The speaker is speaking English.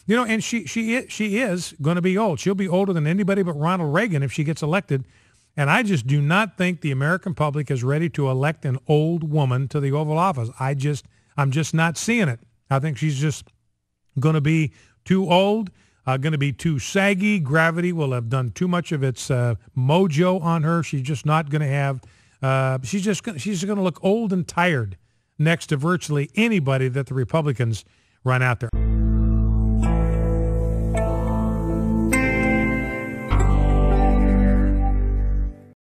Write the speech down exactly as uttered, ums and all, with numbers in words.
You know, and she she is, she is going to be old. She'll be older than anybody but Ronald Reagan if she gets elected. And I just do not think the American public is ready to elect an old woman to the Oval Office. I just, I'm just not seeing it. I think she's just going to be too old, uh, going to be too saggy. Gravity will have done too much of its uh, mojo on her. She's just not going to have, uh, she's just gonna, she's going to look old and tired next to virtually anybody that the Republicans run out there.